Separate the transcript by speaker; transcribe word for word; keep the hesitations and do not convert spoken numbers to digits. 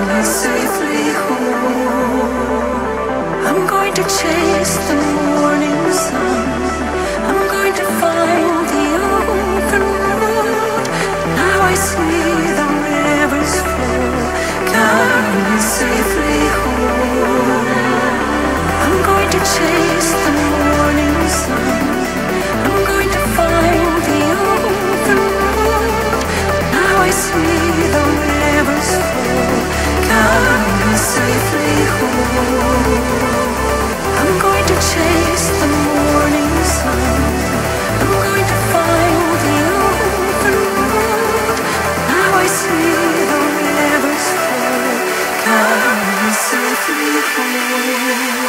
Speaker 1: me safely home. I'm going to chase the morning sun. I'm going to find the open road. Now I see the rivers flow, carry me safely home. I'm going to chase the morning sun. I'm going to find the open road. Now I see the rivers flow, carry me safely home. I'm going to chase the morning sun. I'm going to find the open road. Now I see the rivers flow, carry me safely home.